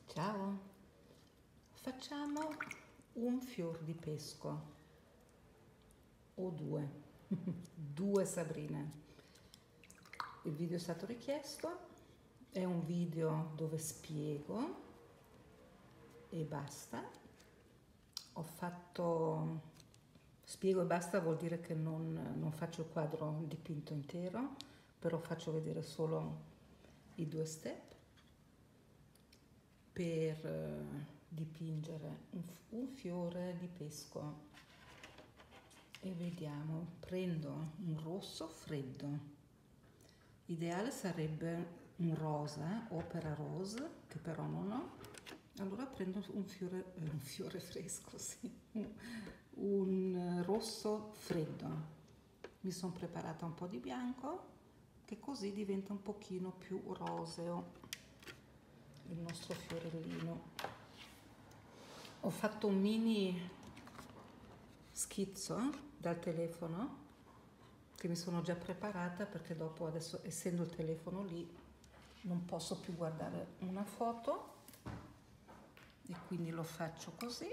Ciao, facciamo un fior di pesco o due, due sabrine. Il video è stato richiesto, è un video dove spiego e basta. Spiego e basta vuol dire che non faccio il quadro dipinto intero, però faccio vedere solo i due step. Per dipingere un fiore di pesco e vediamo, prendo un rosso freddo, ideale sarebbe un rosa, opera rose, che però non ho, allora prendo un fiore fresco, sì, un rosso freddo. Mi sono preparata un po' di bianco che così diventa un pochino più roseo il nostro fiorellino. Ho fatto un mini schizzo dal telefono che mi sono già preparata perché dopo, adesso essendo il telefono lì, non posso più guardare una foto e quindi lo faccio così.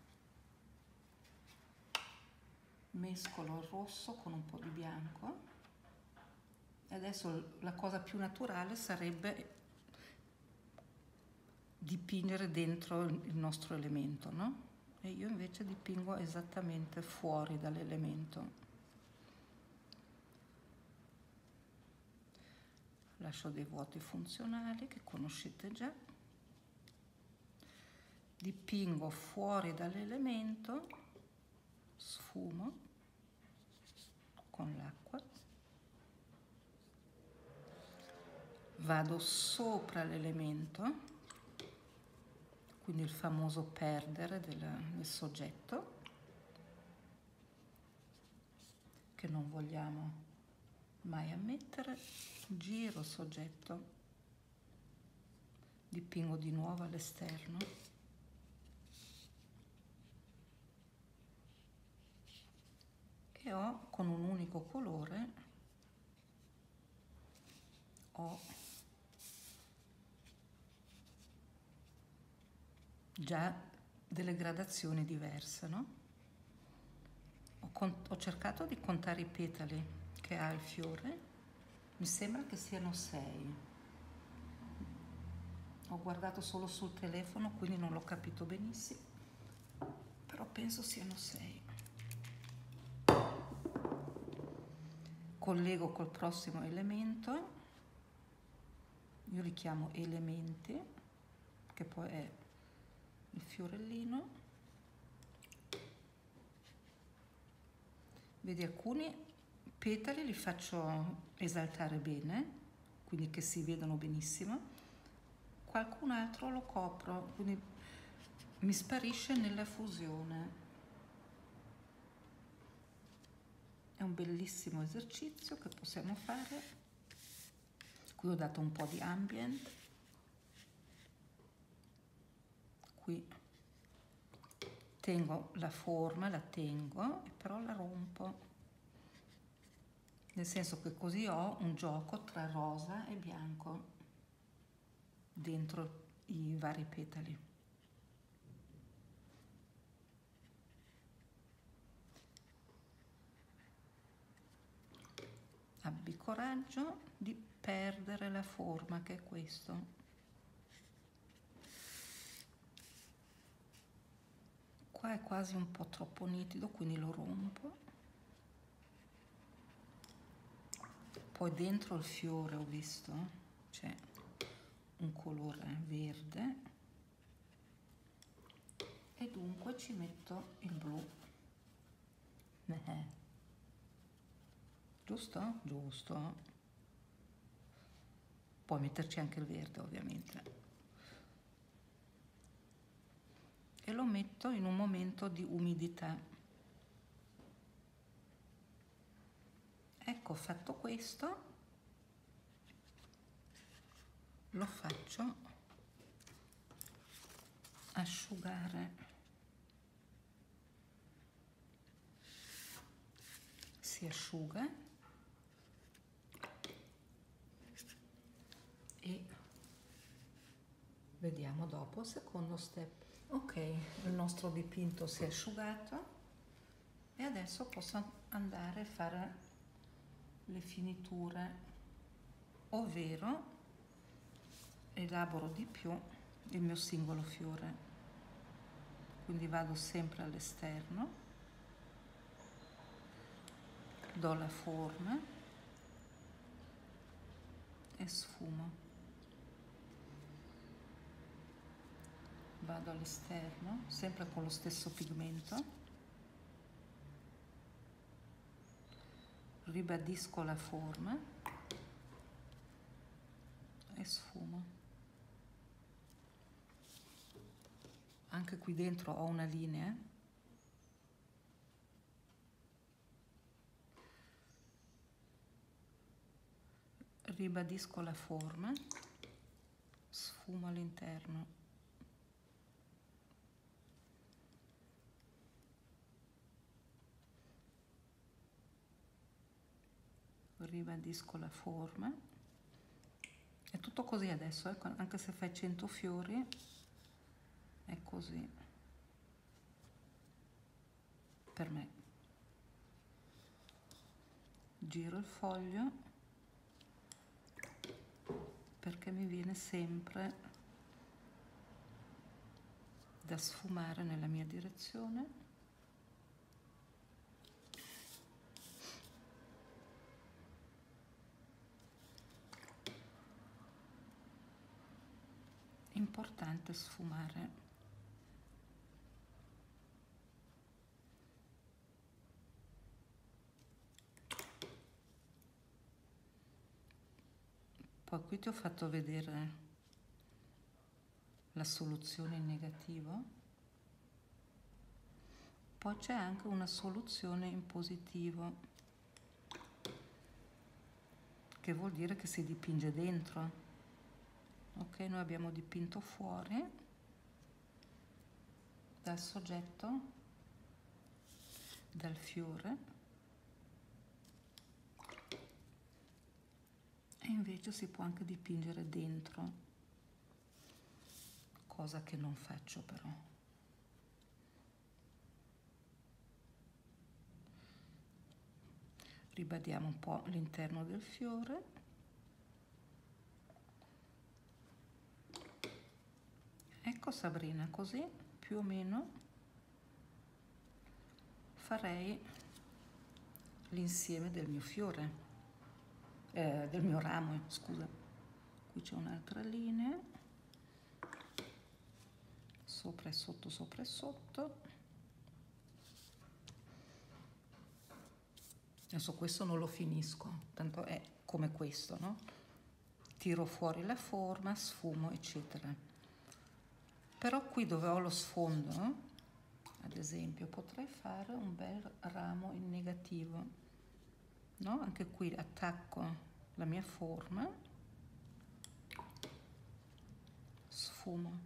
Mescolo il rosso con un po' di bianco e adesso la cosa più naturale sarebbe dipingere dentro il nostro elemento, no? E io invece dipingo esattamente fuori dall'elemento. Lascio dei vuoti funzionali che conoscete già. Dipingo fuori dall'elemento, sfumo con l'acqua, vado sopra l'elemento, quindi il famoso perdere del soggetto che non vogliamo mai ammettere, giro il soggetto, dipingo di nuovo all'esterno e ho con un unico colore già delle gradazioni diverse, no? Ho cercato di contare i petali che ha il fiore, mi sembra che siano 6. Ho guardato solo sul telefono, quindi non l'ho capito benissimo, però penso siano 6. Collego col prossimo elemento, io li chiamo elementi, che poi è il fiorellino. Vedi, alcuni petali li faccio esaltare bene, quindi che si vedono benissimo, qualcun altro lo copro, quindi mi sparisce nella fusione. È un bellissimo esercizio che possiamo fare. Qui ho dato un po' di ambient, qui tengo la forma, la tengo, però la rompo, nel senso che così ho un gioco tra rosa e bianco dentro i vari petali. Abbi coraggio di perdere la forma, che è questo. Qua è quasi un po' troppo nitido, quindi lo rompo. Poi dentro il fiore ho visto c'è un colore verde e dunque ci metto il blu. Giusto? Giusto. Puoi metterci anche il verde, ovviamente. E lo metto in un momento di umidità. Ecco, fatto questo, lo faccio asciugare. Si asciuga e Vediamo dopo il secondo step. Ok, il nostro dipinto si è asciugato e adesso posso andare a fare le finiture, ovvero elaboro di più il mio singolo fiore. Quindi vado sempre all'esterno, do la forma e sfumo. Vado all'esterno, sempre con lo stesso pigmento, ribadisco la forma e sfumo. Anche qui dentro ho una linea, ribadisco la forma, sfumo all'interno. Ribadisco la forma. È tutto così adesso, anche se fai 100 fiori è così per me. Giro il foglio perché mi viene sempre da sfumare nella mia direzione. Importante sfumare. Poi qui ti ho fatto vedere la soluzione in negativo, poi c'è anche una soluzione in positivo, che vuol dire che si dipinge dentro. Ok, noi abbiamo dipinto fuori dal soggetto, dal fiore, e invece si può anche dipingere dentro, cosa che non faccio però. Ribadiamo un po' l'interno del fiore. Ecco Sabrina, così più o meno farei l'insieme del mio fiore, del mio ramo, scusa. Qui c'è un'altra linea, sopra e sotto, sopra e sotto. Adesso questo non lo finisco, tanto è come questo, no? Tiro fuori la forma, sfumo, eccetera. Però qui dove ho lo sfondo, ad esempio, potrei fare un bel ramo in negativo, no? Anche qui attacco la mia forma, sfumo.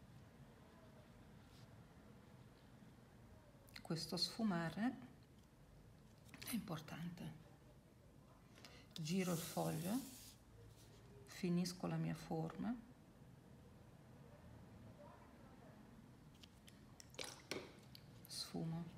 Questo sfumare è importante. Giro il foglio, finisco la mia forma, sfumo.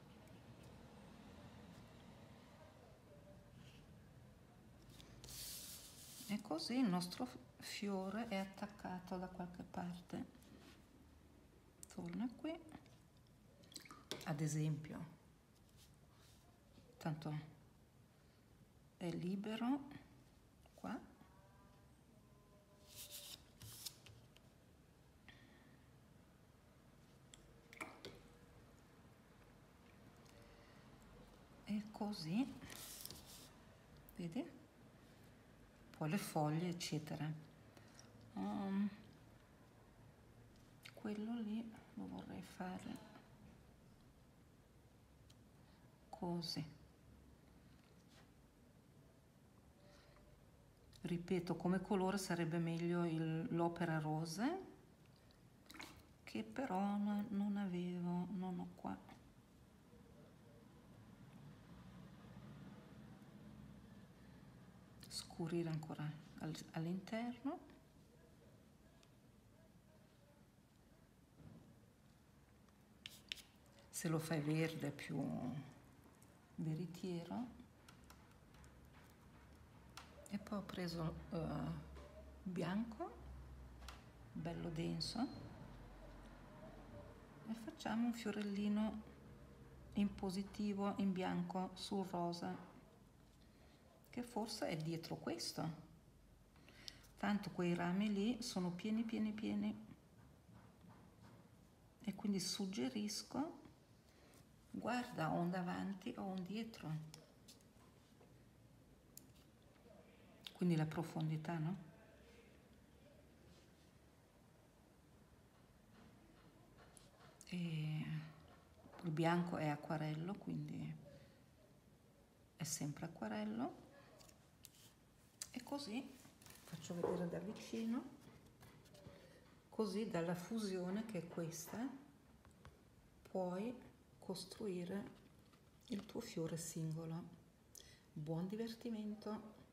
E così il nostro fiore è attaccato da qualche parte. Torna qui, ad esempio, tanto è libero qua. E così, vedi? Poi le foglie, eccetera. Quello lì lo vorrei fare così. Ripeto, come colore sarebbe meglio l'Opera Rose, che però non avevo, non ho qua. Scurire ancora all'interno. Se lo fai verde più veritiero. E poi ho preso bianco, bello denso, e facciamo un fiorellino in positivo in bianco sul rosa, che forse è dietro questo, tanto quei rami lì sono pieni pieni pieni, e quindi suggerisco, guarda, o un davanti o un dietro, quindi la profondità, no? E il bianco è acquarello, quindi è sempre acquarello. E così faccio vedere da vicino, così dalla fusione che è questa puoi costruire il tuo fiore singolo. Buon divertimento!